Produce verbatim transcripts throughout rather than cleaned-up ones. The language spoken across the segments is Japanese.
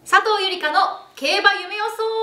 佐藤ゆりかの競馬夢予想。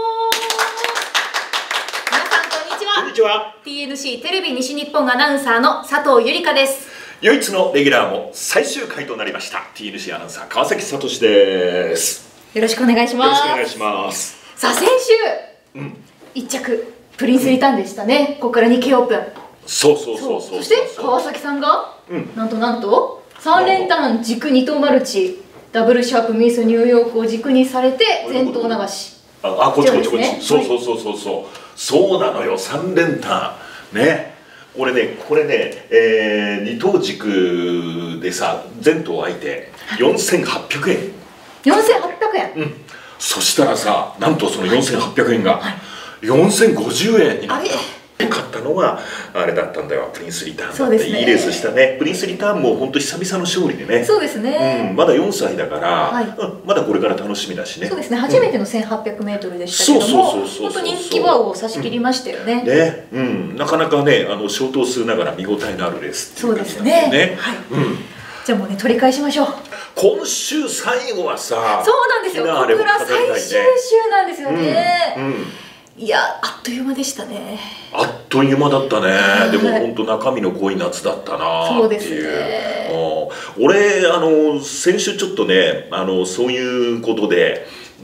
皆さんこんにちは。 こんにちは。 ティーエヌシー テレビ西日本アナウンサーの佐藤ゆりかです。 唯一のレギュラーも最終回となりました ティーエヌシー アナウンサー川崎聡です。 よろしくお願いします。 よろしくお願いします。 さあ先週、うん、いっ着プリンスリターンでしたね、うん、ここからにケーオープン。 そうそうそうそう。 そして川崎さんが、 うん、 なんとなんとさん連単軸に頭マルチダブルシャープミスニューヨークを軸にされて前頭流し。 ああ、こっちこっちこっち、そうそうそうそうそう、そうなのよ。さん連単ね、俺ねこれね、えー、に頭軸でさ前頭相手よんせんはっぴゃくえん。 よんせんはっぴゃくえん、 うん、そしたらさ、なんとそのよんせんはっぴゃくえんがよんせんごじゅうえんになった。勝ったのはあれだったんだよ、プリンスリターンだって。そうですね、いいレースしたね。プリンスリターンも本当久々の勝利でね。 そうですね、 うん、まだよんさいだから、はい、うん、まだこれから楽しみだしね。 そうですね、初めての せんはっぴゃくメートルでしたけども、本当人気馬を差し切りましたよね。 ね、うん、なかなかね、あの小頭数ながら見応えのあるレースっていう感じなんだよね。はい、うん、じゃあもうね取り返しましょう。 今週最後はさ、 そうなんですよ、小倉最終週なんですよね。うん、うん、いや、あっという間でしたね。 あっという間だったね。でも本当中身の濃い夏だったなっていう。そうですね。俺あの先週ちょっとね、あのそういうことで、うん、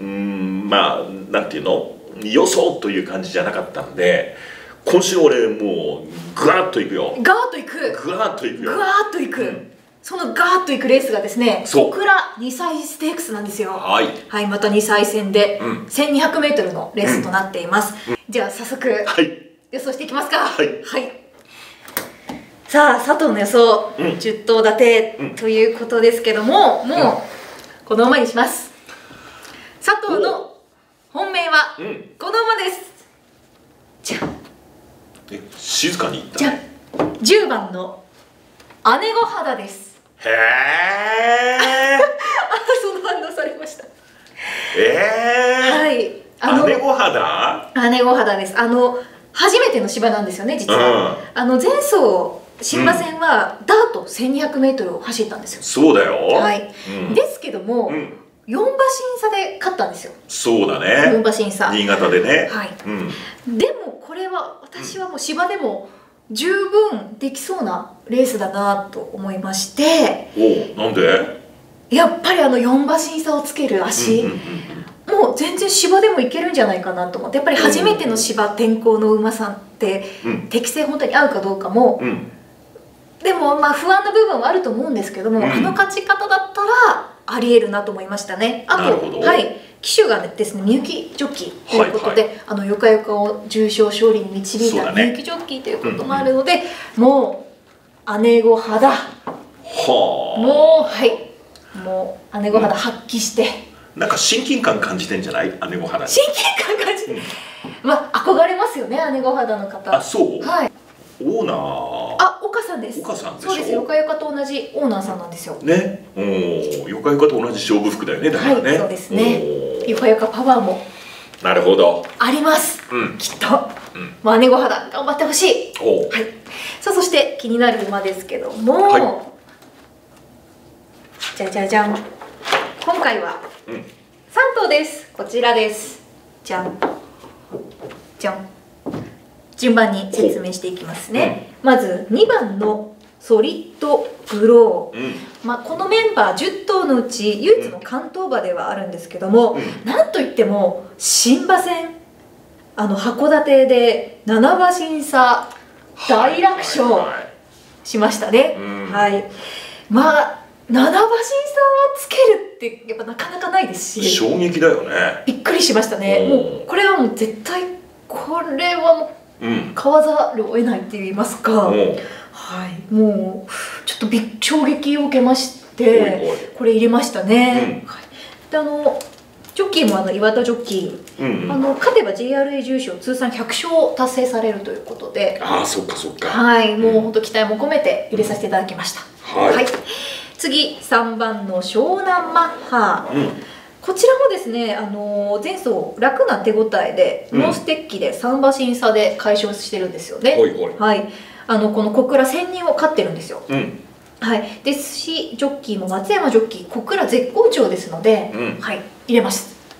まあなんていうの、予想という感じじゃなかったんで、今週俺もうグワッといくよ。 ガーッといく。 グワッといくよ。 グワッといく。うん、そのガーッといくレースがですね、小倉にさいステークスなんですよ。はい、はい、またにさい戦で せんにひゃくメートル のレースとなっています。うんうん、じゃあ早速、はい、予想していきますか。はい、はい、さあ佐藤の予想、うん、じゅっ頭立てということですけども、うん、もうこの馬にします。佐藤の本命はこの馬です。じゃん。 え、静かに言った。 じゃん、じゅうばんの姉御肌です。 へえ。 その反応されました。 ええー、 はい、あの姉御肌。 姉御肌です。あの初めての芝なんですよね、実は。うん、あの前走新馬戦はダート せんにひゃくメートル を走ったんですよ。 そうだよ。 はい。うん、ですけども、うん、よん馬審査で勝ったんですよ。 そうだね。 よん馬審査。 新潟でね。 はい。うん、でもこれは私はもう芝でも十分できそうなレースだなと思いまして。 お、なんで？ やっぱりあのよん馬審査をつける足、もう全然芝でもいけるんじゃないかなと思って。やっぱり初めての芝天候の馬さんって、うん、適正本当に合うかどうかも、うん、でもまあ不安な部分はあると思うんですけども、うん、あの勝ち方だったらありえるなと思いましたね。あと、はい、騎手がですね、みゆきジョッキーということで、はいはい、あのよかよかを重賞勝利に導いたみゆきジョッキーということもあるので、うん、もう姉御肌、はあ、もうはいもう姉御肌発揮して、 うん、なんか親近感感じてんじゃない？姉御肌に親近感感じて、うん、まあ憧れますよね、姉御肌の方。 あ、そう。はい。オーナー。 あ、岡さんです。 岡さんでしょ。 そうです。よかよかと同じオーナーさんなんですよ。 ね。おお、よかよかと同じ勝負服だよね。だからね。 はい、そうですね。よかよかパワーも。 なるほど。 あります。うん、きっと。うん、まあ姉御肌頑張ってほしい。おはい。さあそして気になる馬ですけども。はい、じゃじゃじゃん。今回はさん頭です。こちらです。じゃんじゃん。順番に説明していきますね。うん、まずにばんのソリッドグロー、うん、まあこのメンバーじゅっ頭のうち唯一の関東馬ではあるんですけども、うん、なんといっても新馬戦、あの函館でなな馬審査大楽勝しましたね。はい、まあなな馬審査をつけるってやっぱなかなかないですし、 衝撃だよね。びっくりしましたね。もうこれはもう絶対これはもう買わざるを得ないって言いますか、はい、もうちょっとび衝撃を受けまして、これ入れましたね。うん、はい、であのジョッキーもあの岩田ジョッキー、うんうん、あの勝てば ジェイアールエー 重賞通算ひゃく勝を達成されるということで、 ああそっかそっか、 はい、もう本当期待も込めて入れさせていただきました。はい、はい、次さんばんの湘南マッハ、うん、こちらもですね、あのー、前走楽な手応えで、うん、ノーステッキでさん馬審査で快勝してるんですよね。はい、はい、あのこの小倉専任を勝ってるんですよ。うん、はい、ですしジョッキーも松山ジョッキー小倉絶好調ですので、うん、はい、入れます。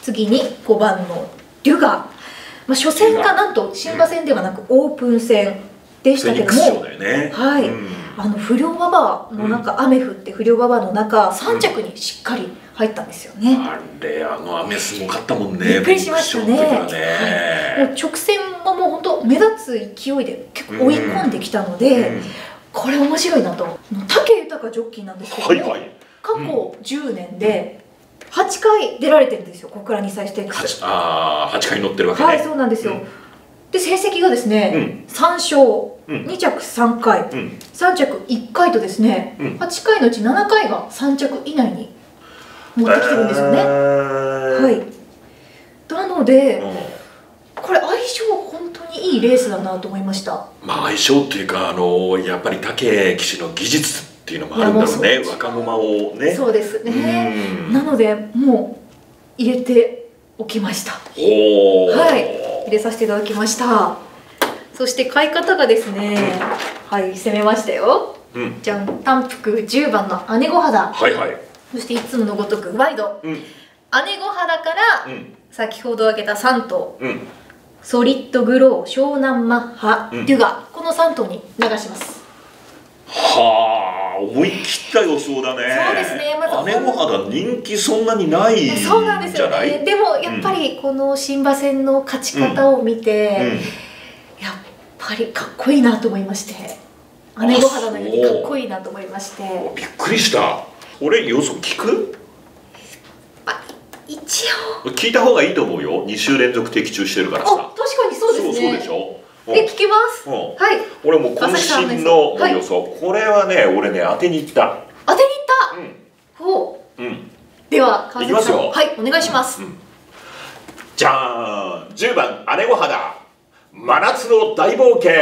次にごばんのデュガ、まあ、初戦がなんと新馬戦ではなくオープン戦でしたけども、 ね、 はい、うん、あの不良馬場の中、うん、雨降って不良馬場の中さん着にしっかり入ったんですよね。 あれ、あの雨すごかったもんね。 びっくりしましたね。 ね、はい、 もう直線はもう本当目立つ勢いで結構追い込んできたので、うん、これ面白いなと。武豊ジョッキーなんですけども、はいはい、過去じゅうねんではちかい出られてるんですよ、小倉にさいステークス。 ああ、はちかい乗ってるわけね。 はい、そうなんですよ。うん、で成績がですね、うん、さんしょう、うん、に着さんかい、うん、さん着いっかいとですね、うん、はちかいのうちななかいがさん着以内に持ってきてるんですよね。えー、はい。なので、うん、これ相性本当にいいレースだなと思いました。 まあ相性っていうか、あのやっぱり武騎手の技術っていうのもあるんだろうね。若駒をね。 そうですね。なのでもう入れておきました。 おー、 はい、入れさせていただきました。そして買い方がですね、うん、はい、攻めましたよ。うん、じゃん、単服じゅうばんの姉御肌。 はいはい。 そしていつものごとくワイド、うん、姉御肌から、うん、先ほど挙げたさん頭、うん、ソリッドグロー、湘南マッハ、うん、デュガ、このさん頭に流します。 はあ、思い切った予想だね。 そうですね。まず姉御肌人気そんなにないんじゃない？ そうなんですよね。でもやっぱりこの新馬戦の勝ち方を見て、うんうん、やっぱりかっこいいなと思いまして、姉御肌のようにかっこいいなと思いまして、 びっくりした。俺予想聞く？ あ、一応聞いた方がいいと思うよ。に週連続的中してるからさ。 あ、確かにそうですね。 そう、そうでしょ。 え、聞きます。 うん、はい。俺も渾身の予想、はい、これはね、俺ね、当てにいった。 当てにいった。うん。ほう。うん。では、 いきますよ。 はい、お願いします。うんうん、 じゃーん、じゅうばん姉御肌、真夏の大冒険。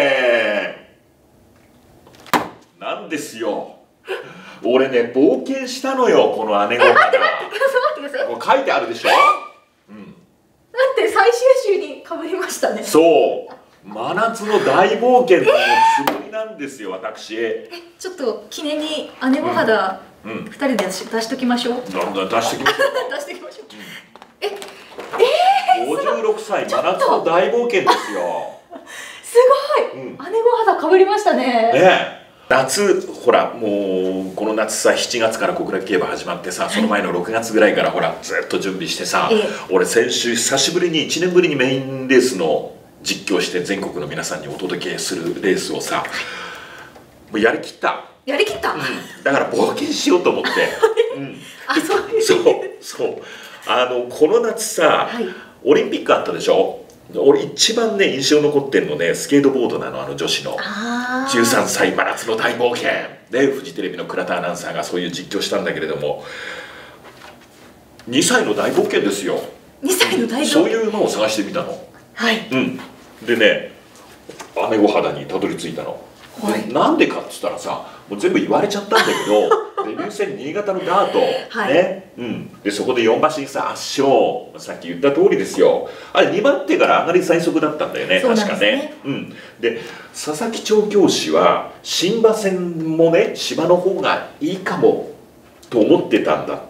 なんですよ。俺ね、冒険したのよ、この姉御肌。 待って待って待ってください。 これ書いてあるでしょ。 うん。だって最終週に被りましたね。 そう。真夏の大冒険のつもりなんですよ、私。 え、ちょっと記念に姉御肌ふたりで出し出しときましょう。 なんだ、出してきましょう。 出してきましょう。え、えー、 ごじゅうろくさい真夏の大冒険ですよ。 すごい、うん、姉御肌被りましたね。 ねえ。夏、ほら、もうこの夏さ、しちがつから小倉競馬始まってさ、その前のろくがつぐらいからほらずっと準備してさ、ええ、俺先週久しぶりにいちねんぶりにメインレースの実況して全国の皆さんにお届けするレースをさ、もうやりきったやりきった、うん、 だから冒険しようと思って、うん、あ、そういうそうそうあのこの夏さ、はい、オリンピックあったでしょ。俺一番ね印象残ってるのね、スケートボードなの、あの女子のじゅうさんさい真夏の大冒険で、フジテレビの倉田アナウンサーがそういう実況したんだけれども、にさいの大冒険ですよ。 にさいの大冒険、 そういう馬を探してみたの。はい、うん、でね、姉御肌にたどり着いたの。はい、なんでかっつったらさ、もう全部言われちゃったんだけどデビュー戦新潟のダート、はい、ね、うん、でそこでよん馬身差圧勝、さっき言った通りですよ。あれにばん手から上がり最速だったんだよね、確かね。うん、で佐々木調教師は新馬戦もね芝の方がいいかもと思ってたんだって。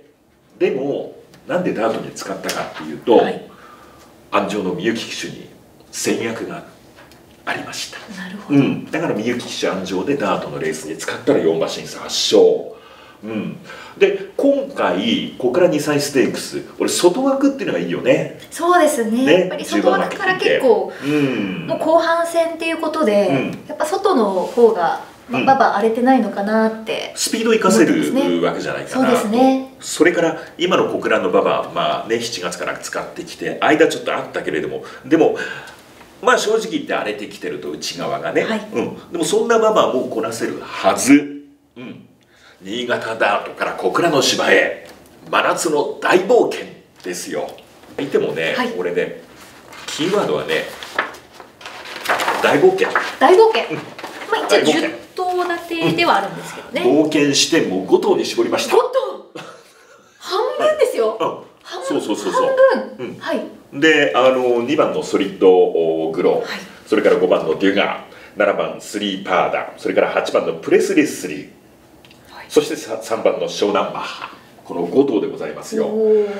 でもなんでダートに使ったかっていうと、はい、安城のみゆき騎手に戦略がありました。 なるほど、 うん、だからみゆき騎手安城でダートのレースに使ったらよん馬身差圧勝。うん、で今回小倉にさいステークス、俺外枠っていうのがいいよね。 そうですね、ね、やっぱり外枠から結構、うん、もう後半戦っていうことで、うん、やっぱ外の方がまあ、馬場荒れてないのかなって、 うん、スピードを生かせるわけじゃないかなと。そうですね。それから今の小倉の馬場、まあね、しちがつから使ってきて間ちょっとあったけれども、でもまあ正直言って荒れてきてると内側がね、はい、うん、でもそんな馬場もこなせるはず。うん、新潟ダートから小倉の芝へ真夏の大冒険ですよ。見てもね、はい、俺ねキーワードはね大冒険。 大冒険、うん、まあ一応じゅっ頭立てではあるんですけどね、 うん、冒険してもうご頭に絞りました。 ご頭半分ですよ、うん、半分、そうそうそうそう、半分、うん、はい。 であのにばんのソリッドグロー、はい、それからごばんのデュガー、ななばんスリーパーダ、それからはちばんのプレスレスリー、はい、そしてさんばんの湘南マッハ、このご頭でございますよ。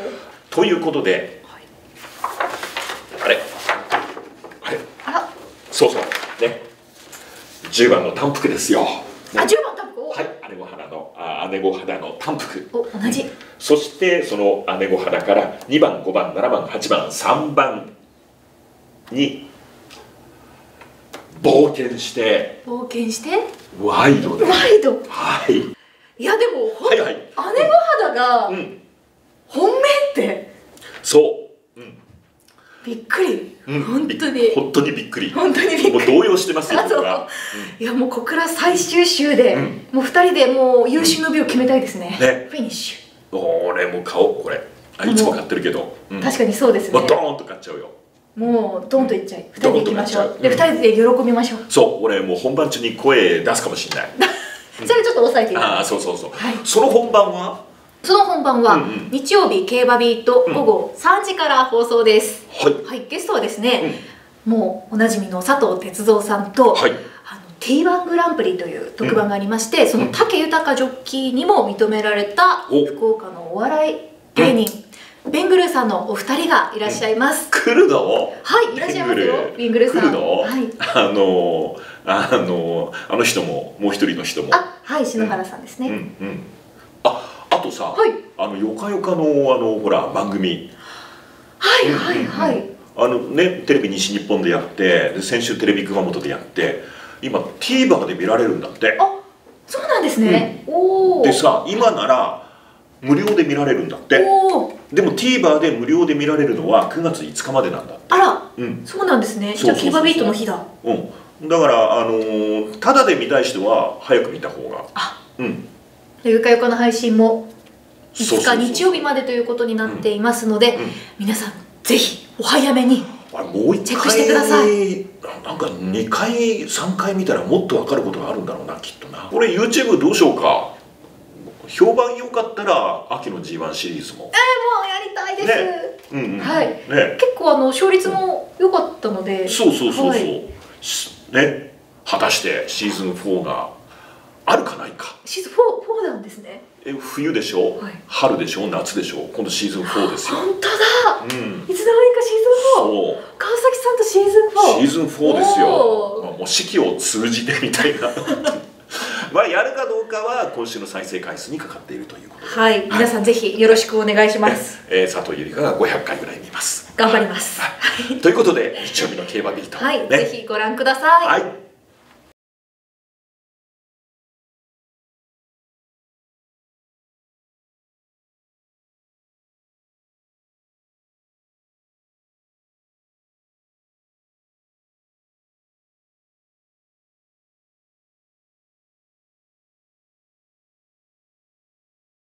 ということで、 はい、 あれあれあら、 そうそうね、じゅうばんの単服ですよ。 あ、じゅうばん単服。 はい、姉御肌のあ姉御肌の単服。 お、同じ。 そしてその姉御肌からにばん、ごばん、ななばん、はちばん、さんばんに冒険して冒険してワイドで、 ワイド。 はい、 いやでもほん、 はいはい、 姉御肌がうん本命ってそう、うん、 びっくり、 うん、 本当に本当にびっくり、 本当にびっくり、 もう動揺してますよ僕は。 いやもう小倉最終週で、うん、もうふたりでもう有終の美を決めたいですね、ね、フィニッシュ。 俺もう買おうこれ、あいつも買ってるけど、 うん、確かにそうですね、 もうドーンと買っちゃうよ。 もうドンといっちゃい、ふたりで行きましょう。でふたりで喜びましょう。 そう、俺もう本番中に声出すかもしれない。 それちょっと抑えていただいて。 ああ、そうそうそう。その本番は？ その本番は日曜日競馬ビート午後さんじから放送です。はい。ゲストはですね、もうおなじみの佐藤哲三さんと、あの ティーワン グランプリという特番がありまして、その武豊ジョッキーにも認められた福岡のお笑い芸人。ベングルーさんのお二人がいらっしゃいます。 来るの？ はい、いらっしゃいますよ。ベングルーさん。 来るの？ はい。 あのあのあの人ももう一人の人も。 あ、はい、篠原さんですね。 うんうん。あ、あとさ、あのよかよかのあのほら番組。 はいはいはい。 あのね、テレビ西日本でやって、で先週テレビ熊本でやって、今 ティーバー で見られるんだって。 あ、そうなんですね。おお。 でさ、今なら無料で見られるんだって。でも ティーバー で無料で見られるのはくがついつかまでなんだって。 あら、うん、そうなんですね。じゃあ競馬ビートの日だ。 うん、だからあのー、ただで見たい人は早く見た方が。 あ、うん。ゆかゆかの配信もいつか日曜日までということになっていますので、皆さんぜひお早めにチェックしてください。 なんかにかいさんかい見たらもっと分かることがあるんだろうな、きっとな。これ ユーチューブ どうしようか。評判良かったら秋の ジーワン シリーズも。 えー、もうやりたいです。ね、 うんうん、 はい。ね、結構あの勝率も良かったので。 そうそうそうそう。はい、ね、果たしてシーズンフォーがあるかないか。 シーズンフォー、フォーなんですね。 え、冬でしょ、はい、春でしょ、夏でしょ、今度シーズンフォーですよ。 本当だ。うん。いつの間にかシーズンフォー。そう。川崎さんとシーズンフォー。 シーズンフォーですよ。まあ、もう四季を通じてみたいな。まあやるかどうかは今週の再生回数にかかっているということで、 はい、皆さんぜひよろしくお願いします。 えー、佐藤ゆりかがごひゃっかいぐらい見ます。 頑張ります。 ということで日曜日の競馬ビート、 はい、ね、ぜひご覧ください。 はい。